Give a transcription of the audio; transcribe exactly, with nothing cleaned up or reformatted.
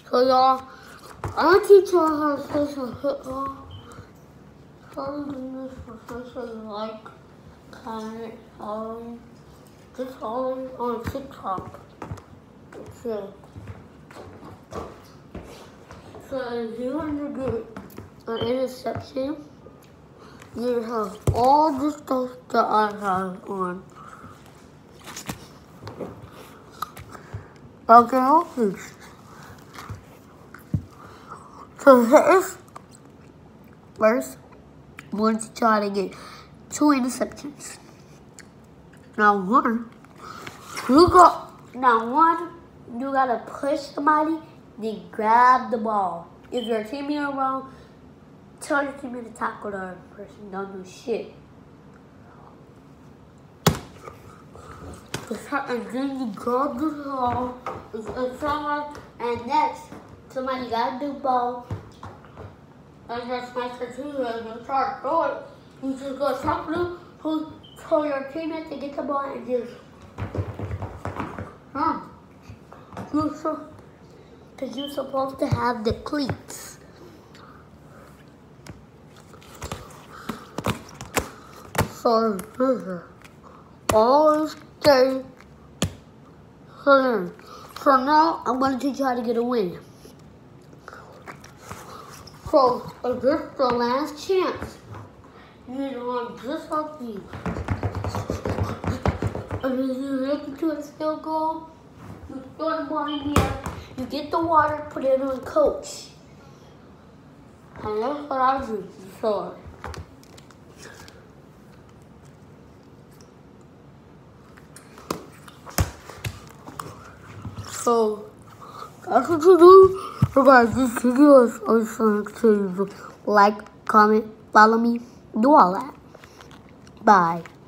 So y'all, I'm gonna teach y'all how to play some football. So I'm doing this for such a like, comment, following, just following on TikTok. So, so if you want to get an interception, you have all the stuff that I have on. Okay, okay. So first, first, I'm going to try to get two interceptions. Now one, you got, now one, you gotta push somebody, then grab the ball. If your teammate are wrong, tell your teammate to tackle the other person. Don't do shit. And then you grab the ball, and someone, and next, somebody got the ball, and that's my teammate, and you try to throw it. You just go tackle them, who tell your teammate to get the ball, and just, huh? You're so, because you're supposed to have the cleats. So, always stay clear. So now, I'm going to teach you how to get a win. So, if this is the last chance, you need to run just like me. And if you look into a still goal, you throw the ball in the air, you get the water, put it on coach. And that's what I do before. So, that's what you do. So guys, this video is also to like, comment, follow me, do all that. Bye.